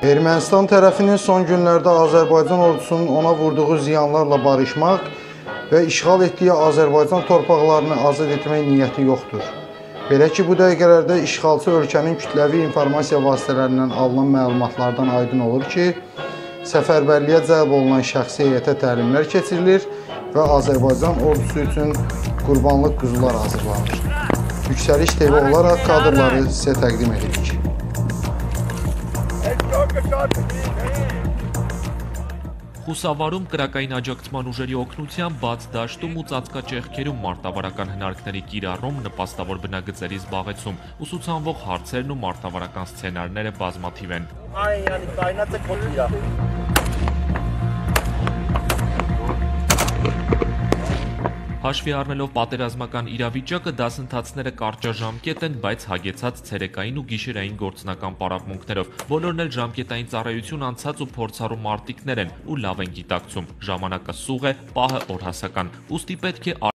Ermənistan tərəfinin son günlərdə Azərbaycan ordusunun ona vurduğu ziyanlarla barışmaq və işğal etdiyi Azərbaycan torpaqlarını azad etmək niyyəti yoxdur. Belə ki, bu dəqiqələrdə işğalçı ölkənin kütləvi informasiya vasitələrindən alınan məlumatlardan aydın olur ki, səfərbərliyə cəlb olunan şəxsi heyətə təlimlər keçirilir və Azərbaycan ordusu üçün qurbanlıq quzular hazırlanır. Yüksəliş TV olaraq kadrları sizə təqdim edirik. Խուսավարում կրակային աջակցման ուժերի օգնությամբ բաց դաշտում ու ծածկաճեղքերում մարտավարական հնարքների կիրառում, նպաստավոր բնագծերի զբաղեցում, ուսուցանվող հարցերն ու մարտավարական սցենարները բազմաթիվ են։ Հաշվի առնելով պատերազմական իրավիճակը, դասընթացները կարճաժամկետ են, բայց հագեցած ցերեկային ու գիշերային գործնական պարապմունքներով։ Բոլորն էլ ժամկետային ծառայություն անցած ու փորձառու մարտիկներ են ու լավ են գիտակցում։ Ժամանակը սուղ է, պահը օրհասական։ Ուստի պետք է